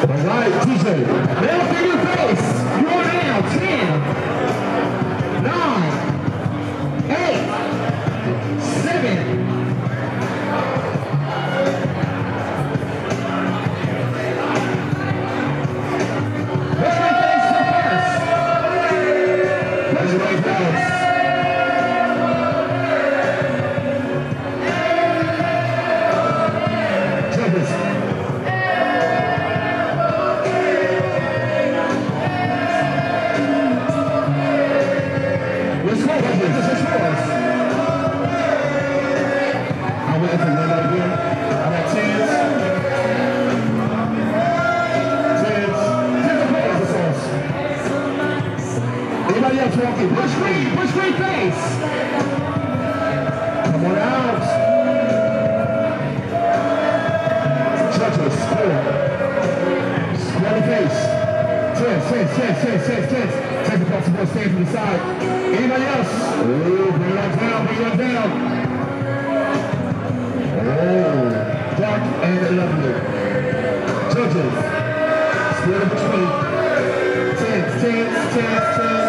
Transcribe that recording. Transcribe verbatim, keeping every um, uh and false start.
right, T J. Nails in your face. You're now ten, nine, eight, seven. Let's make face to first. Let's make face. Anybody else walking? Push free, push free face. Come on out. Judges, square. Square the face. Tense, tense, tense, tense, tense, tense. Take the possible stand to the side. Anybody else? Oh, bring it on down, bring it on down. Oh, dark and lovely. Judges, split in between. Tense, tense, tense, tense.